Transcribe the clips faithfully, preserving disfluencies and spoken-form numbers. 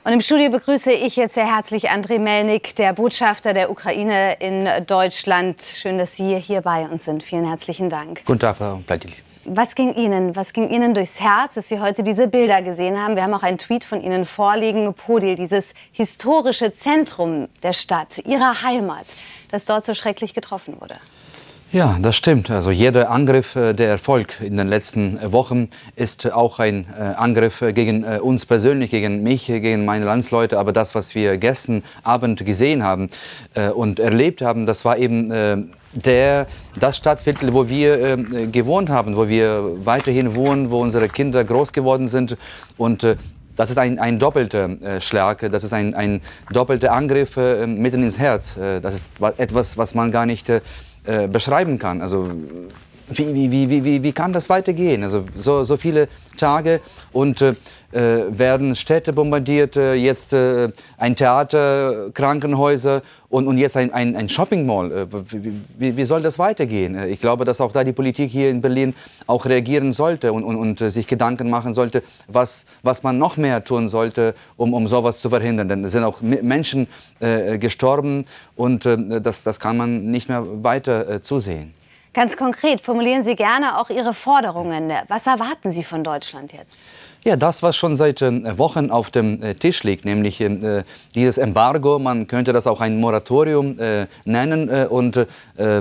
Und im Studio begrüße ich jetzt sehr herzlich Andriy Melnik, der Botschafter der Ukraine in Deutschland. Schön, dass Sie hier bei uns sind. Vielen herzlichen Dank. Guten Tag, Frau Pleitili. Was ging Ihnen, was ging Ihnen durchs Herz, dass Sie heute diese Bilder gesehen haben? Wir haben auch einen Tweet von Ihnen vorliegen. Podil, dieses historische Zentrum der Stadt, Ihrer Heimat, das dort so schrecklich getroffen wurde. Ja, das stimmt. Also jeder Angriff, der Erfolg in den letzten Wochen, ist auch ein Angriff gegen uns persönlich, gegen mich, gegen meine Landsleute. Aber das, was wir gestern Abend gesehen haben und erlebt haben, das war eben der, das Stadtviertel, wo wir gewohnt haben, wo wir weiterhin wohnen, wo unsere Kinder groß geworden sind. Und das ist ein, ein doppelter äh, Schlag, das ist ein, ein doppelter Angriff äh, mitten ins Herz. Äh, das ist etwas, was man gar nicht äh, beschreiben kann. Also wie, wie, wie, wie, wie kann das weitergehen? Also so, so viele Tage und äh, werden Städte bombardiert, äh, jetzt äh, ein Theater, Krankenhäuser und, und jetzt ein, ein, ein Shopping Mall. Äh, wie, wie soll das weitergehen? Ich glaube, dass auch da die Politik hier in Berlin auch reagieren sollte und, und, und äh, sich Gedanken machen sollte, was, was man noch mehr tun sollte, um, um sowas zu verhindern. Denn es sind auch Menschen äh, gestorben und äh, das, das kann man nicht mehr weiter äh, zusehen. Ganz konkret, formulieren Sie gerne auch Ihre Forderungen. Was erwarten Sie von Deutschland jetzt? Ja, das, was schon seit äh, Wochen auf dem äh, Tisch liegt, nämlich äh, dieses Embargo, man könnte das auch ein Moratorium äh, nennen, äh, und äh,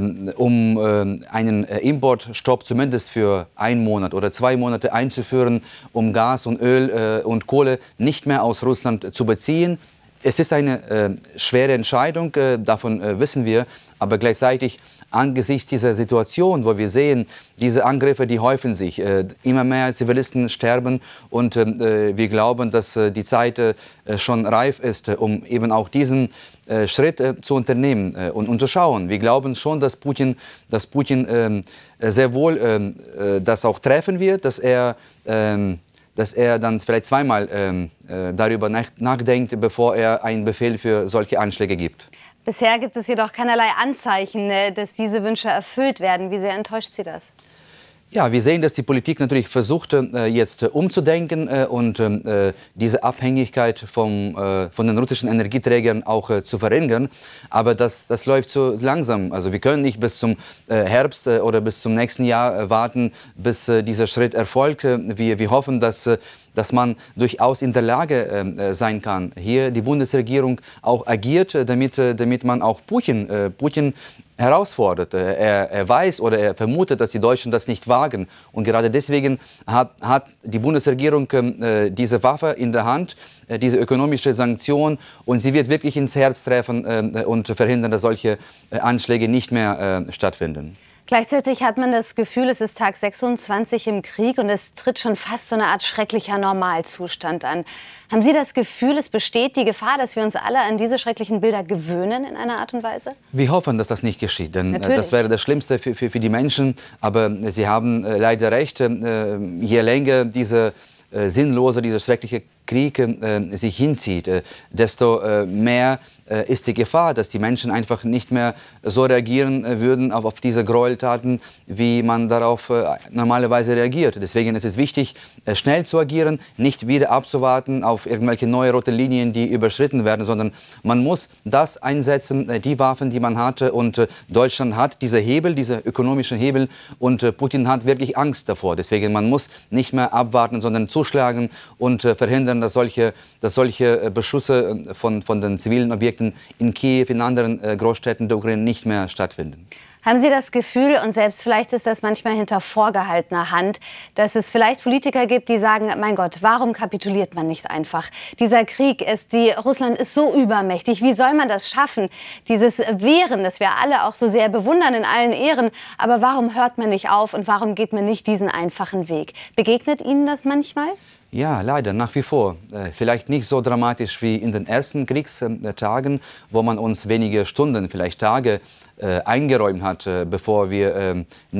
um äh, einen äh, Importstopp zumindest für einen Monat oder zwei Monate einzuführen, um Gas und Öl äh, und Kohle nicht mehr aus Russland zu beziehen. Es ist eine äh, schwere Entscheidung, äh, davon äh, wissen wir, aber gleichzeitig angesichts dieser Situation, wo wir sehen, diese Angriffe, die häufen sich, äh, immer mehr Zivilisten sterben und äh, wir glauben, dass äh, die Zeit äh, schon reif ist, äh, um eben auch diesen äh, Schritt äh, zu unternehmen äh, und, und zu schauen. Wir glauben schon, dass Putin, dass Putin äh, sehr wohl äh, das auch treffen wird, dass er äh, dass er dann vielleicht zweimal ähm, äh, darüber nachdenkt, bevor er einen Befehl für solche Anschläge gibt. Bisher gibt es jedoch keinerlei Anzeichen, dass diese Wünsche erfüllt werden. Wie sehr enttäuscht Sie das? Ja, wir sehen, dass die Politik natürlich versucht, äh, jetzt äh, umzudenken äh, und äh, diese Abhängigkeit vom, äh, von den russischen Energieträgern auch äh, zu verringern. Aber das, das läuft so langsam. Also wir können nicht bis zum äh, Herbst äh, oder bis zum nächsten Jahr äh, warten, bis äh, dieser Schritt erfolgt. Wir, wir hoffen, dass äh, dass man durchaus in der Lage äh, sein kann, hier die Bundesregierung auch agiert, damit, äh, damit man auch Putin, äh, Putin herausfordert. Er, er weiß oder er vermutet, dass die Deutschen das nicht wagen. Und gerade deswegen hat, hat die Bundesregierung äh, diese Waffe in der Hand, äh, diese ökonomische Sanktion. Und sie wird wirklich ins Herz treffen äh, und verhindern, dass solche äh, Anschläge nicht mehr äh, stattfinden. Gleichzeitig hat man das Gefühl, es ist Tag sechsundzwanzig im Krieg und es tritt schon fast so eine Art schrecklicher Normalzustand an. Haben Sie das Gefühl, es besteht die Gefahr, dass wir uns alle an diese schrecklichen Bilder gewöhnen in einer Art und Weise? Wir hoffen, dass das nicht geschieht, denn Natürlich. Das wäre das Schlimmste für, für, für die Menschen. Aber Sie haben äh, leider recht, äh, je länger diese äh, sinnlose, dieser schreckliche Krieg äh, sich hinzieht, äh, desto äh, mehr äh, ist die Gefahr, dass die Menschen einfach nicht mehr so reagieren äh, würden auf, auf diese Gräueltaten, wie man darauf äh, normalerweise reagiert. Deswegen ist es wichtig, äh, schnell zu agieren, nicht wieder abzuwarten auf irgendwelche neue rote Linien, die überschritten werden, sondern man muss das einsetzen, äh, die Waffen, die man hatte. Und äh, Deutschland hat diese Hebel, diese ökonomischen Hebel, und äh, Putin hat wirklich Angst davor. Deswegen man muss nicht mehr abwarten, sondern zuschlagen und äh, verhindern, dass solche, dass solche Beschüsse von, von den zivilen Objekten in Kiew, in anderen Großstädten der Ukraine nicht mehr stattfinden. Haben Sie das Gefühl, und selbst vielleicht ist das manchmal hinter vorgehaltener Hand, dass es vielleicht Politiker gibt, die sagen, mein Gott, warum kapituliert man nicht einfach? Dieser Krieg ist, die, Russland ist so übermächtig, wie soll man das schaffen? Dieses Wehren, das wir alle auch so sehr bewundern in allen Ehren, aber warum hört man nicht auf und warum geht man nicht diesen einfachen Weg? Begegnet Ihnen das manchmal? Ja, leider, nach wie vor. Äh, vielleicht nicht so dramatisch wie in den ersten Kriegstagen, wo man uns wenige Stunden, vielleicht Tage äh, eingeräumt hat, äh, bevor wir äh, nicht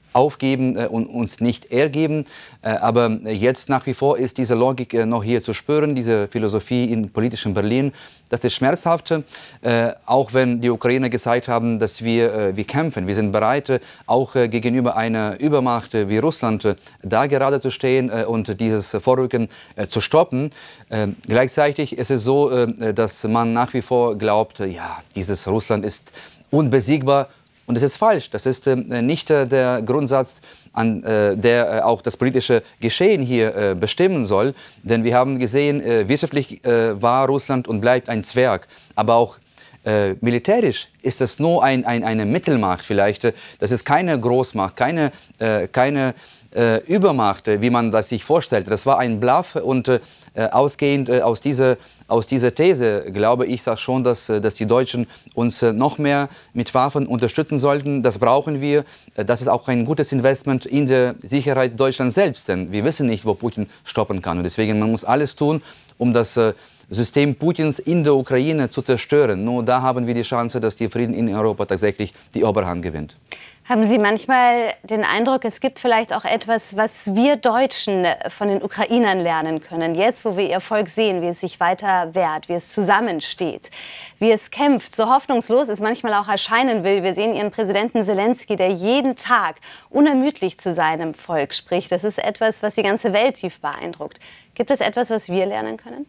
aufgeben und uns nicht ergeben. Aber jetzt nach wie vor ist diese Logik noch hier zu spüren, diese Philosophie in politischem Berlin. Das ist schmerzhaft, auch wenn die Ukrainer gezeigt haben, dass wir, wir kämpfen. Wir sind bereit, auch gegenüber einer Übermacht wie Russland da gerade zu stehen und dieses Vorrücken zu stoppen. Gleichzeitig ist es so, dass man nach wie vor glaubt, ja, dieses Russland ist unbesiegbar. Und das ist falsch. Das ist äh, nicht äh, der Grundsatz, an, äh, der äh, auch das politische Geschehen hier äh, bestimmen soll. Denn wir haben gesehen, äh, wirtschaftlich äh, war Russland und bleibt ein Zwerg. Aber auch äh, militärisch ist es nur ein, ein, eine Mittelmacht vielleicht. Das ist keine Großmacht, keine, äh, keine äh, Übermacht, wie man das sich vorstellt. Das war ein Bluff und äh, ausgehend äh, aus dieser Aus dieser These glaube ich sag schon, dass, dass die Deutschen uns noch mehr mit Waffen unterstützen sollten. Das brauchen wir. Das ist auch ein gutes Investment in die Sicherheit Deutschlands selbst. Denn wir wissen nicht, wo Putin stoppen kann. Und deswegen man muss alles tun, um das System Putins in der Ukraine zu zerstören. Nur da haben wir die Chance, dass der Frieden in Europa tatsächlich die Oberhand gewinnt. Haben Sie manchmal den Eindruck, es gibt vielleicht auch etwas, was wir Deutschen von den Ukrainern lernen können? Jetzt, wo wir ihr Volk sehen, wie es sich weiter wehrt, wie es zusammensteht, wie es kämpft, so hoffnungslos es manchmal auch erscheinen will. Wir sehen Ihren Präsidenten Selenskyj, der jeden Tag unermüdlich zu seinem Volk spricht. Das ist etwas, was die ganze Welt tief beeindruckt. Gibt es etwas, was wir lernen können?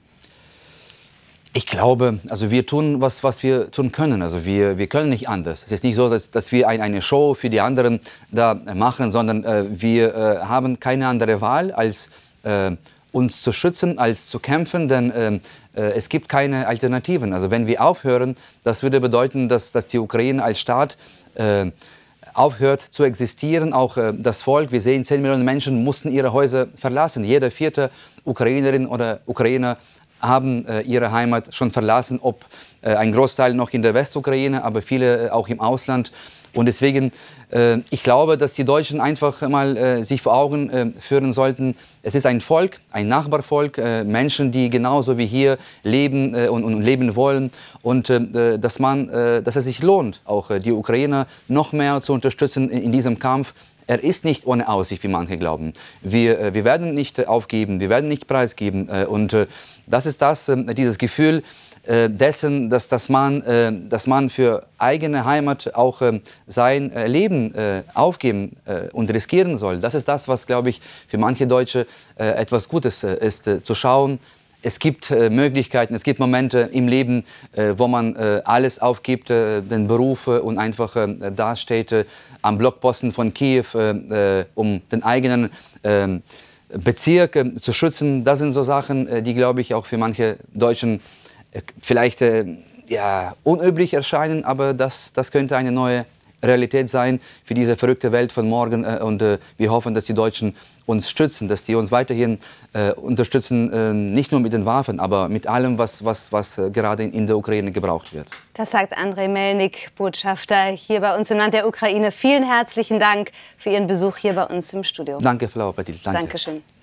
Ich glaube, also wir tun, was, was wir tun können. Also wir, wir können nicht anders. Es ist nicht so, dass, dass wir ein, eine Show für die anderen da machen, sondern äh, wir äh, haben keine andere Wahl, als äh, uns zu schützen, als zu kämpfen, denn äh, äh, es gibt keine Alternativen. Also wenn wir aufhören, das würde bedeuten, dass, dass die Ukraine als Staat äh, aufhört zu existieren, auch äh, das Volk. Wir sehen, zehn Millionen Menschen mussten ihre Häuser verlassen. Jede vierte Ukrainerin oder Ukrainer haben äh, ihre Heimat schon verlassen, ob äh, ein Großteil noch in der Westukraine, aber viele äh, auch im Ausland. Und deswegen, äh, ich glaube, dass die Deutschen einfach mal äh, sich vor Augen äh, führen sollten, es ist ein Volk, ein Nachbarvolk, äh, Menschen, die genauso wie hier leben äh, und, und leben wollen. Und äh, dass, man, äh, dass es sich lohnt, auch äh, die Ukrainer noch mehr zu unterstützen in, in diesem Kampf. Er ist nicht ohne Aussicht, wie manche glauben. Wir, wir werden nicht aufgeben, wir werden nicht preisgeben. Und das ist das, dieses Gefühl dessen, dass, dass, man, dass man für eigene Heimat auch sein Leben aufgeben und riskieren soll. Das ist das, was, glaube ich, für manche Deutsche etwas Gutes ist, zu schauen. Es gibt äh, Möglichkeiten, es gibt Momente im Leben, äh, wo man äh, alles aufgibt, äh, den Beruf äh, und einfach äh, dasteht äh, am Blockposten von Kiew, äh, um den eigenen äh, Bezirk äh, zu schützen. Das sind so Sachen, äh, die, glaube ich, auch für manche Deutschen äh, vielleicht äh, ja, unüblich erscheinen, aber das, das könnte eine neue Realität sein für diese verrückte Welt von morgen. Äh, und äh, wir hoffen, dass die Deutschen uns stützen, dass sie uns weiterhin äh, unterstützen, äh, nicht nur mit den Waffen, aber mit allem, was, was, was äh, gerade in der Ukraine gebraucht wird. Das sagt Andrei Melnik, Botschafter hier bei uns im Land der Ukraine. Vielen herzlichen Dank für Ihren Besuch hier bei uns im Studio. Danke, Frau Petit. Danke. Dankeschön.